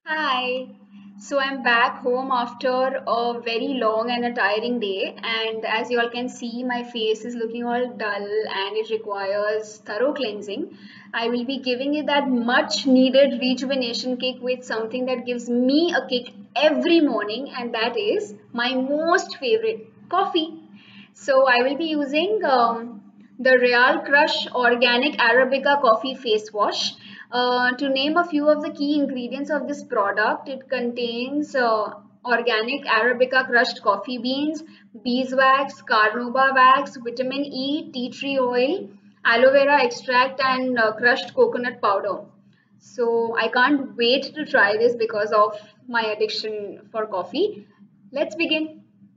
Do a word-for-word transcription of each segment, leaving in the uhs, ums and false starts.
Hi. So I'm back home after a very long and a tiring day, and as you all can see, my face is looking all dull and it requires thorough cleansing. I will be giving it that much needed rejuvenation kick with something that gives me a kick every morning, and that is my most favorite coffee. So I will be using um, the Ryaal Crush Organic Arabica Coffee Face Wash. Uh, to name a few of the key ingredients of this product, it contains uh, organic Arabica crushed coffee beans, beeswax, carnauba wax, vitamin E, tea tree oil, aloe vera extract, and uh, crushed coconut powder. So I can't wait to try this because of my addiction for coffee. Let's begin.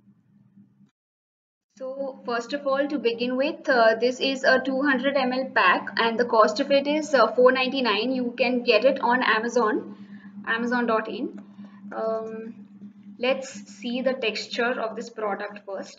So first of all, to begin with, uh, this is a two hundred milliliter pack, and the cost of it is uh, four ninety-nine. You can get it on Amazon, amazon dot in. Um, let's see the texture of this product first.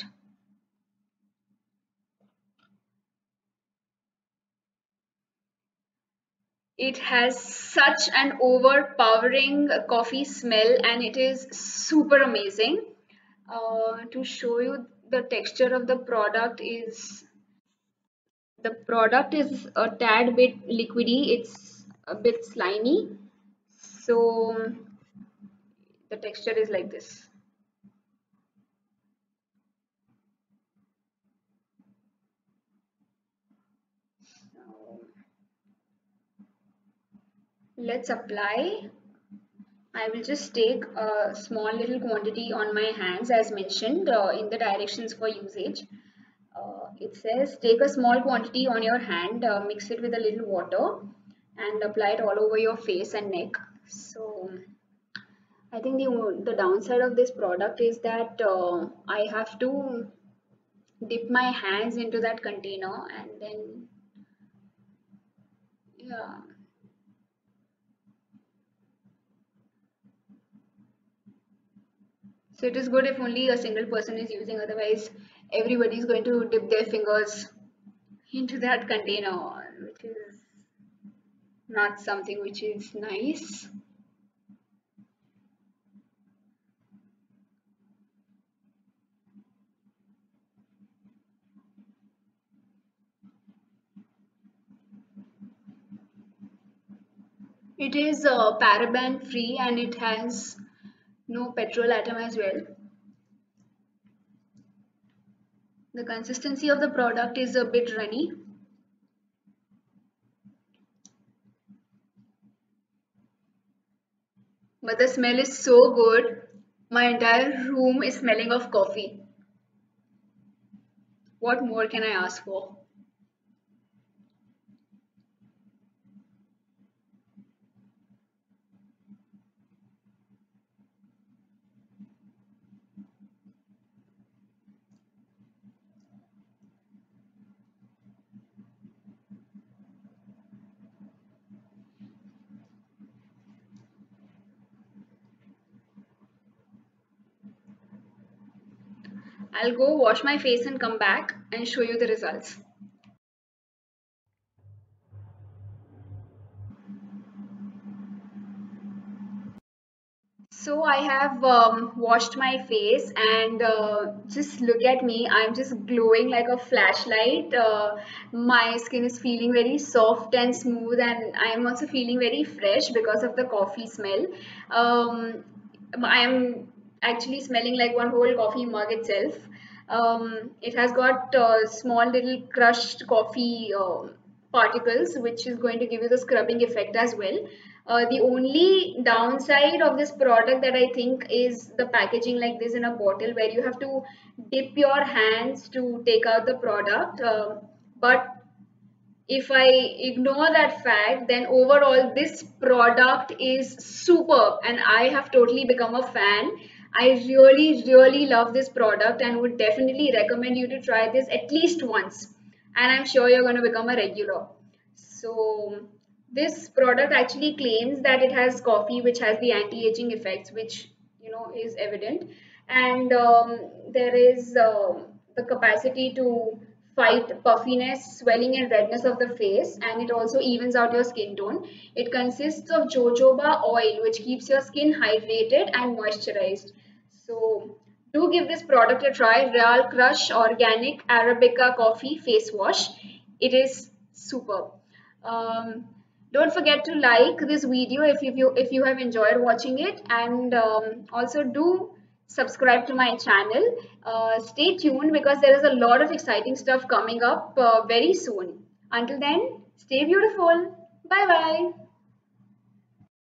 It has such an overpowering coffee smell, and it is super amazing. Uh, to show you the texture of the product is the product is a tad bit liquidy, it's a bit slimy. So the texture is like this. So let's apply. I will just take a small little quantity on my hands as mentioned uh, in the directions for usage. Uh, it says take a small quantity on your hand, uh, mix it with a little water and apply it all over your face and neck. So I think the, the downside of this product is that uh, I have to dip my hands into that container and then yeah, so it is good if only a single person is using, otherwise everybody is going to dip their fingers into that container, which is not something which is nice. It is uh, paraben free and it has no petrolatum as well. The consistency of the product is a bit runny, but the smell is so good. My entire room is smelling of coffee. What more can I ask for? I'll go wash my face and come back and show you the results. So I have um, washed my face and uh, just look at me. I'm just glowing like a flashlight. Uh, my skin is feeling very soft and smooth, and I am also feeling very fresh because of the coffee smell. Um, I am actually smelling like one whole coffee mug itself. Um, it has got uh, small little crushed coffee uh, particles, which is going to give you the scrubbing effect as well. Uh, the only downside of this product that I think is the packaging like this in a bottle where you have to dip your hands to take out the product. Uh, but if I ignore that fact, then overall this product is superb and I have totally become a fan. I really, really love this product and would definitely recommend you to try this at least once. And I'm sure you're going to become a regular. So, this product actually claims that it has coffee which has the anti-aging effects, which you know is evident, and um, there is um the capacity to fight puffiness, swelling, and redness of the face, and it also evens out your skin tone. It consists of jojoba oil, which keeps your skin hydrated and moisturized. So, do give this product a try. Ryaal Crush Organic Arabica Coffee Face Wash. It is superb. Um, don't forget to like this video if you if you have enjoyed watching it, and um, also do subscribe to my channel. Uh, stay tuned because there is a lot of exciting stuff coming up uh, very soon. Until then, stay beautiful. Bye bye.